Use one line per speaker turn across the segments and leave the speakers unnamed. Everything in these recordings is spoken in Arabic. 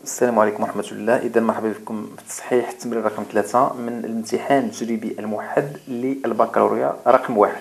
السلام عليكم ورحمة الله. إذا مرحبا بكم في تصحيح التمرين رقم 3 من الامتحان التجريبي الموحد للبكالوريا رقم 1.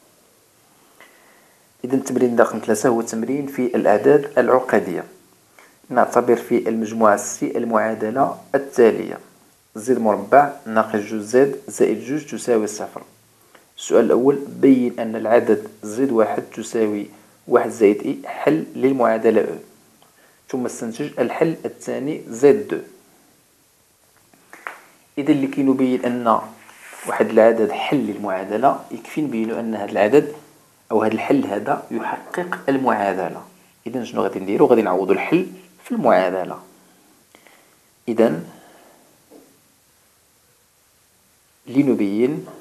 إذا التمرين رقم 3 هو تمرين في الأعداد العقدية. نعتبر في المجموعة سي المعادلة التالية: زد مربع ناقص جوج زد زائد جوج تساوي صفر. السؤال الأول: بين أن العدد زد واحد تساوي واحد زائد إي حل للمعادلة أو. ثم استنتج الحل الثاني زد دو. إذا لكي نبين أن واحد العدد حل المعادلة يكفي نبينو أن هذا العدد أو هذا الحل هذا يحقق المعادلة. إذا شنو غادي نديرو؟ غادي نعوضو الحل في المعادلة. إذا لنبين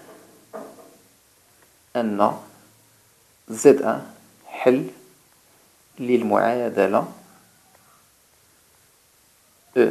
أن زد أن حل للمعادلة أو.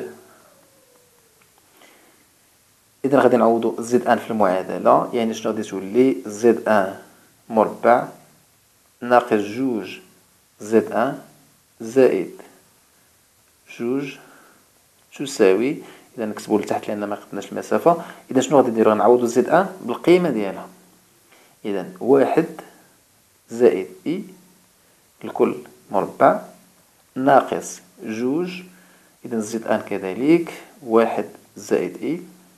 إذا غادي نعوضو زد أن في المعادلة، يعني شنو غادي تولي؟ زد أن مربع ناقص جوج زد أن زائد جوج تساوي، إذا نكتبو لتحت لأن مقدناش المسافة. إذا شنو غادي نديرو؟ غنعوضو زد أن بالقيمة ديالها. إذا واحد زائد إي الكل مربع ناقص جوج، إذا زد أن كذلك واحد زائد إي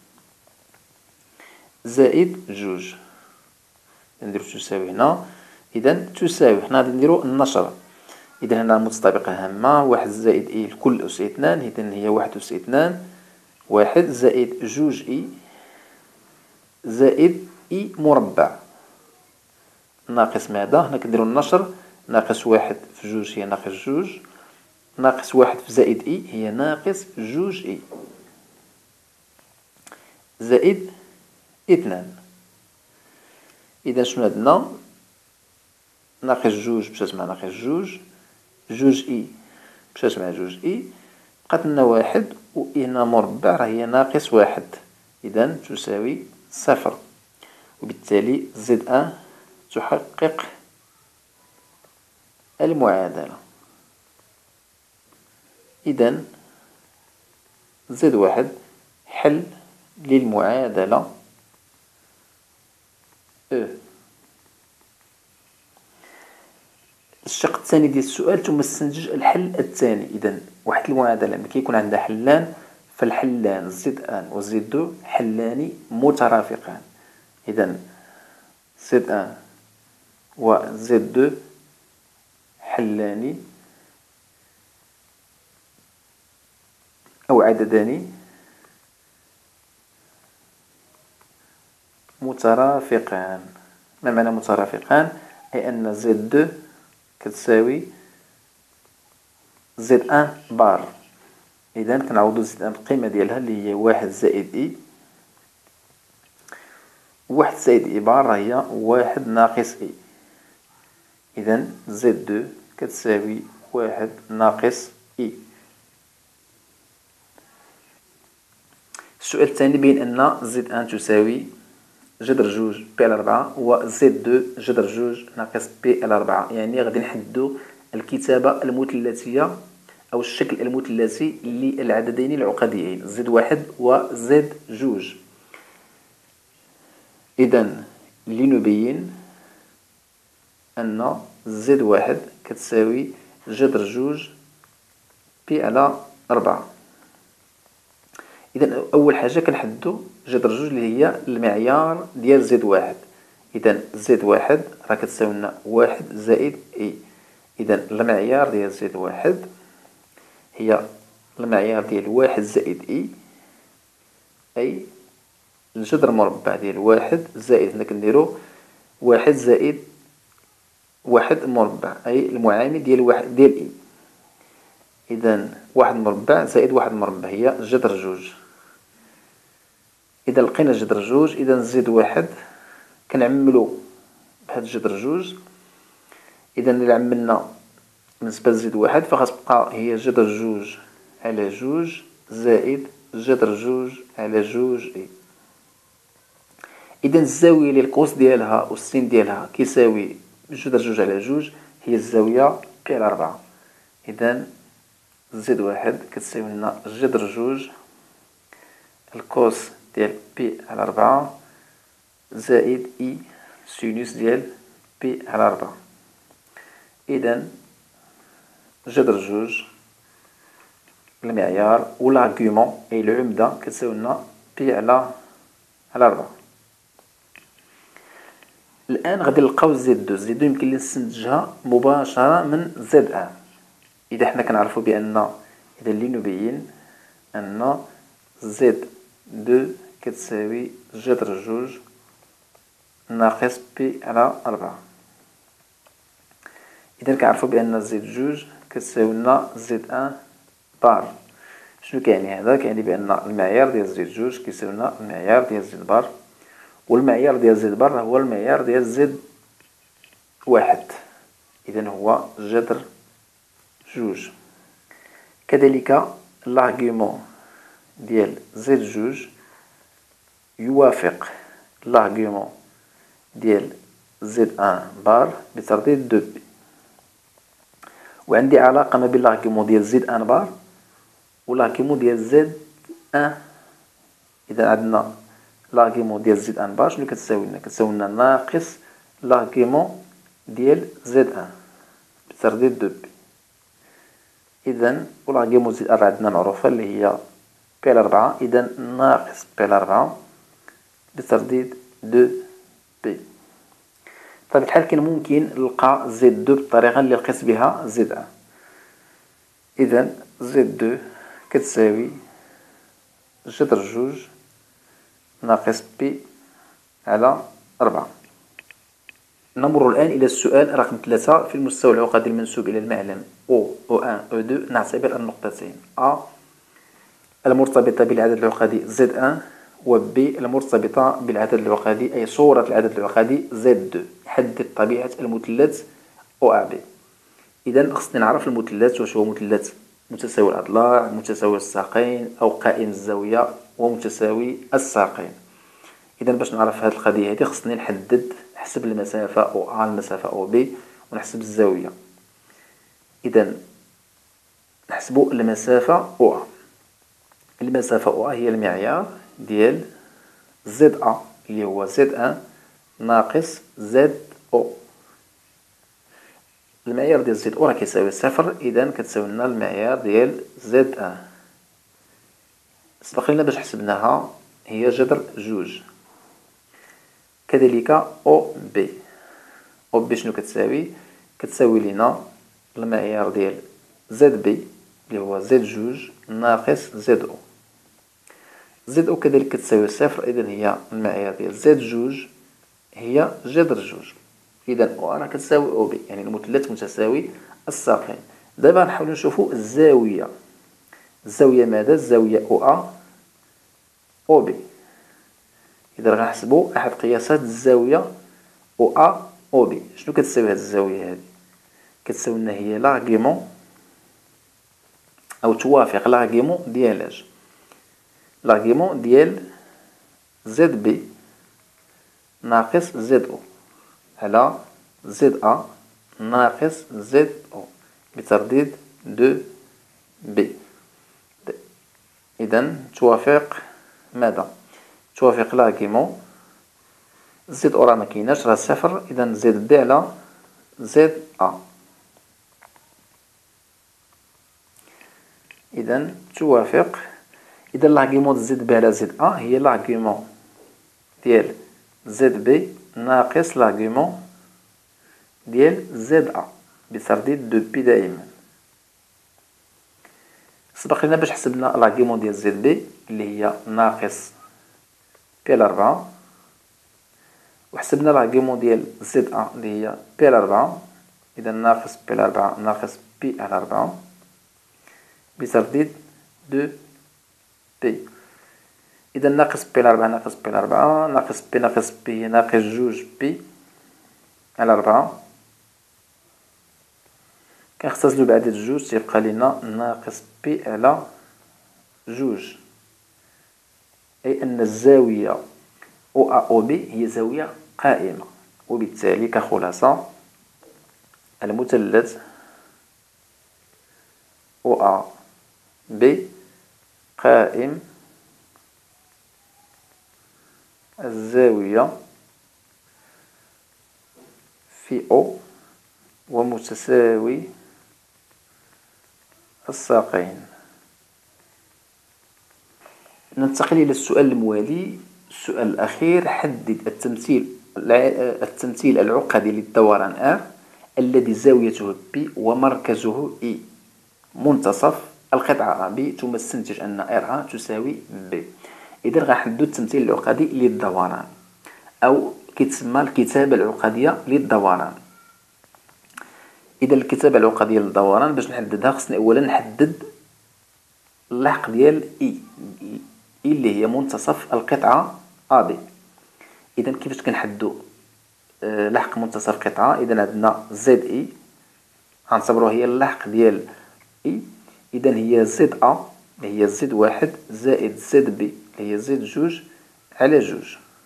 زائد جوج. نديرو تساوي هنا. إذا تساوي، حنا غادي نديرو النشر. إذا هنا متطابقة هامة، واحد زائد إي الكل أس اثنان، إذا هي واحد أس اثنان، واحد زائد جوج إي زائد إي مربع ناقص ماذا؟ هنا كنديرو النشر. ناقص واحد في جوج هي ناقص جوج، ناقص واحد في زائد إي هي ناقص جوج إي زائد اثنان. إذا شنو عندنا؟ ناقص جوج مشات مع ناقص جوج، جوج إي مشات مع جوج إي، بقات لنا واحد، و هنا مربع راه هي ناقص واحد، إذا تساوي صفر. وبالتالي زد أن تحقق المعادلة. إذا زد واحد حل للمعادلة أو. الشق الثاني ديال السؤال: ثم استنتج الحل الثاني. إذا واحد المعادلة ملي كيكون عندها حلان، فالحلان زد أن و زد دو حلان مترافقان. إذا زد أن و زد دو حلان أو عددان مترافقان. ما معنى مترافقان؟ أي أن زد دو كتساوي زد أن بار. إذا كنعوضو زد أن بالقيمة ديالها اللي هي واحد زائد إي، واحد زائد إي بار هي واحد ناقص إي. إذا زد دو كتساوي واحد ناقص إي. السؤال الثاني: بين أن زد أن تساوي جذر جوج بي على ربعة و زد دو جذر جوج ناقص بي على ربعة. يعني غادي نحددو الكتابة المثلثية أو الشكل المثلثي للعددين العقديين زد واحد و زد جوج. إذا لنبين أن زد واحد كتساوي جذر جوج بي على ربعة. إذا أول حاجة كنحددو جذر جوج اللي هي المعيار ديال زد واحد. إذا زد واحد راه كتساوي لنا واحد زائد إي. إذا المعيار ديال زد واحد هي المعيار ديال واحد زائد إي، أي الجذر مربع ديال واحد زائد، هنا كنديرو واحد زائد واحد مربع، أي المعامل ديال واحد ديال إي. إذا واحد مربع زائد واحد مربع هي جذر جوج. إذا لقينا جذر جوج، إذا زد واحد كنعملو بهاد جذر جوج. إذا إلا عملنا بالنسبة لزد واحد فغتبقى هي جذر جوج على جوج زائد جذر جوج على جوج إي. إذا الزاوية اللي القوس ديالها والسين ديالها كيساوي جذر جوج على جوج هي الزاوية بي على ربعة. إذا زد واحد كتساوي لنا جذر جوج الكوس ديال بي على 4 زائد إي سينوس ديال بي على 4. إذا جذر جوج المعيار و لاغيومون أي العمدة كتساوي لنا بي على 4. الآن غادي نلقاو زد دو. زد دو يمكن لي نستنتجها مباشرة من زد أن. إذا حنا كنعرفو بأن إذا اللي نبين أن زد دو كتساوي جذر جوج ناقص بي على 4. إذا كنعرفو بأن زد جوج كتساوي لنا زد أن بار. شنو كيعني هذا؟ كيعني بأن المعيار ديال زد جوج كيساوي لنا المعيار ديال زد بار، والمعيار ديال زد بار هو المعيار ديال زد واحد، إذا هو جذر جوج. كذلك لاغيومون ديال زد جوج يوافق لاغيومون ديال زد أن بار بترديد دو بي، وعندي علاقة ما بين لاغيومون ديال زد أن بار و لاغيومون ديال زد أن. إذا عندنا لاغيومون ديال زد أن بار شنو كتساوي لنا؟ كتساوي لنا ناقص لاغيومون ديال زد أن بترديد دو بي. إذا و لاغيومون زد أن عندنا معروفة اللي هي بي على 4، إذا ناقص بي على 4 بترديد دو بي. بطبيعة الحال كان ممكن نلقى زد دو بالطريقة اللي لقيت بها زد أن. إذا زد دو كتساوي جذر جوج ناقص بي على 4. نمر الآن إلى السؤال رقم 3 في المستوى العقدي المنسوب إلى المعلم O1 O2. نعتبر النقطتين A المرتبطة بالعدد العقدي Z1 و B المرتبطة بالعدد العقدي أي صورة العدد العقدي Z2. حدد طبيعة المثلث OAB. إذا خصني نعرف المثلث واش هو مثلث متساوي الأضلاع، متساوي الساقين، أو قائم الزاوية ومتساوي الساقين. إذا باش نعرف هذه القضية هذه خصني نحدد نحسب المسافة أو A المسافة أو B ونحسب الزاوية. إذا نحسب المسافة أو A. المسافة أو A هي المعيار ديال زد أ اللي هو زد أن ناقص زد أو. المعيار ديال زد أو راه كيساوي صفر، إذا كتساوي لنا المعيار ديال زد أن. سبق لنا باش حسبناها هي جذر جوج. كذلك أو بي. أو بي شنو كتساوي؟ كتساوي لنا المعيار ديال زد بي اللي هو زد جوج ناقص زد أو. زد أو كذلك كتساوي صفر، إذا هي المعيار ديال زد جوج هي جذر جوج. إذا أو راه كتساوي أو بي، يعني المثلث متساوي الساقين. دابا نحاولو نشوفو الزاوية. الزاوية ماذا؟ الزاوية أو أ أو بي. إذا غنحسبو أحد قياسات الزاوية أو أ أو بي. شنو كتساوي هاد الزاوية هادي؟ كتساوي لنا هي لاغيمون أو توافق لاغيمون ديال اش؟ لاغيمون ديال زد بي ناقص زد أو على زد أ ناقص زد أو بترديد دو بي. إذا توافق ماذا؟ توافق لاغيمون زد أو راه مكايناش راه صفر، إذا زد بي على زد أ. إذا توافق. إذا لاغيمون زد بي على زد أ هي لاغيمون ديال زد بي ناقص لاغيمون ديال زد أ بترديد دو بي دائما. سبق لنا باش حسبنا لاغيمون ديال زد بي اللي هي ناقص بي على 4، وحسبنا لاغيمون ديال زد أ اللي هي بي على 4، إذا ناقص بي على 4 ناقص بي على 4 بترديد دو بي. إذا ناقص بي على 4 ناقص بي على 4 ناقص بي ناقص جوج بي على 4. كنختزلو بعدد جوج تيبقى لينا ناقص بي على جوج، أي أن الزاوية أو أ أو بي هي زاوية قائمة. وبالتالي كخلاصة المثلث أو أ ب قائم الزاوية في أو ومتساوي الساقين. ننتقل إلى السؤال الموالي. السؤال الأخير: حدد التمثيل العقدي للدوران R الذي زاويته B ومركزه E منتصف القطعة B، ثم استنتج أن RA تساوي B. إذا غنحددو التمثيل العقدي للدوران، أو كيتسمى الكتابة العقدية للدوران. إذا الكتابة العقدية للدوران باش نحددها خصني أولا نحدد اللحق ديال E اللي هي منتصف القطعة AB. إذا كيفاش كنحددو لحق منتصف قطعة؟ إذا عندنا ZE غنعتبروها هي اللحق ديال E. إذا هي ZA اللي هي Z1 زائد ZB اللي هي Z2 على 2.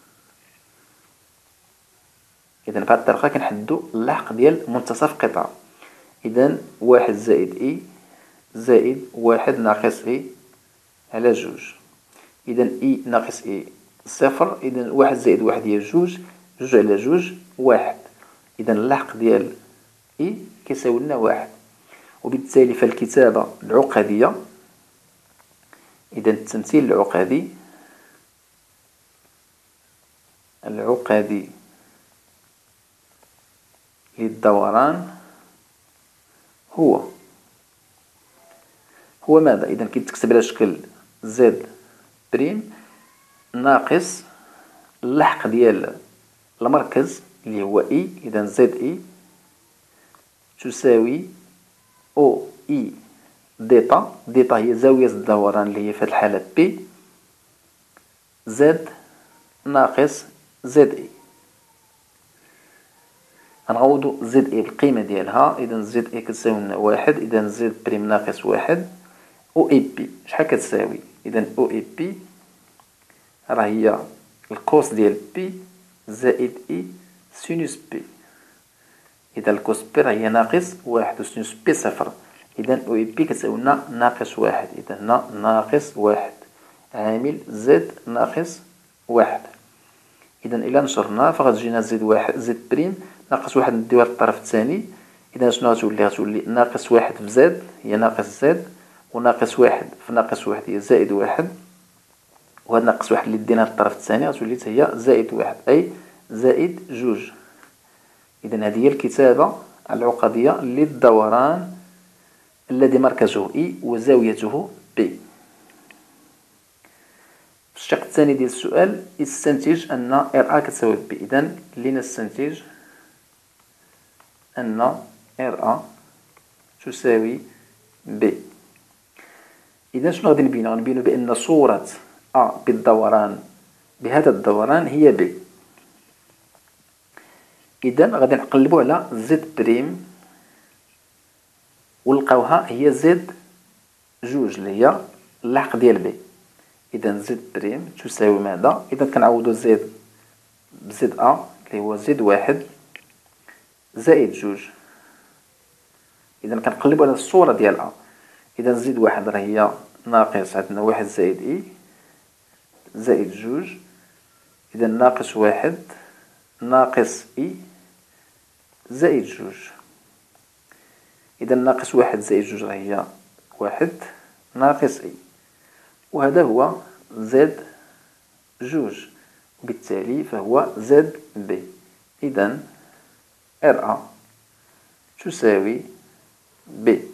إذا بهذه الطريقة كنحددو اللحق ديال منتصف قطعة. إذا 1 زائد E زائد 1 ناقص E على 2. إذا E ناقص E صفر. إذا 1 زائد 1 هي 2، 2 على 2 1. إذا اللحق ديال E كيساوي لنا 1. وبالتالي فالكتابة العقدية، إذا التمثيل العقدي للدوران هو ماذا؟ إذا كيتكتب على شكل زد بريم ناقص اللحق ديال المركز اللي هو إي. إذا زد إي تساوي أو إي ديتا. ديتا هي زاوية الدوران اللي هي في هذه الحالة بي زد ناقص زد إي. غنعوضو زد إي بالقيمة ديالها. إذا زد إي كتساوي لنا 1. إذا زد بريم ناقص 1 أو إي بي شحال كتساوي؟ إذا أو إي بي راه هي الكوس ديال بي زائد إي سينوس بي. إذا الكوس بي راه هي ناقص 1 وسينوس بي صفر. إذا أو إي بي كتساوي لنا ناقص 1. إذا هنا ناقص 1 عامل زد ناقص 1. إذا إلا نشرنا فغتجينا زد بريم ناقص 1 نديوها للطرف الثاني. إذا شنو غتولي ناقص 1 في زد هي ناقص زد، وناقص 1 في ناقص 1 هي زائد 1، وهاد ناقص 1 اللي ديناها للطرف الثاني غتولي حتى هي زائد 1 أي زائد 2. إذا هذه هي الكتابة العقدية للدوران الذي مركزه إي وزاويته بي. في الشق الثاني ديال السؤال استنتج أن ار أ كتساوي بي. إذا لنستنتج أن ار أ تساوي بي. إذا شنو غادي نبينو؟ غنبينو بأن صورة أ بالدوران بهذا الدوران هي بي. إذا غادي نقلبو على زد بريم ونلقاوها هي زد 2 اللي هي اللحق ديال بي. إذا زد بريم تساوي ماذا؟ إذا كنعوضو زد بزد أ اللي هو زد 1 زائد 2. إذا كنقلبو على الصورة ديال أ. إذا زد 1 راه هي ناقص عندنا 1 زائد إي زائد 2. إذا ناقص 1 ناقص إي زائد 2. إذا ناقص 1 زائد 2 راه هي 1 ناقص إي، وهذا هو زد 2، وبالتالي فهو زد بي. إذا ار أ تساوي بي.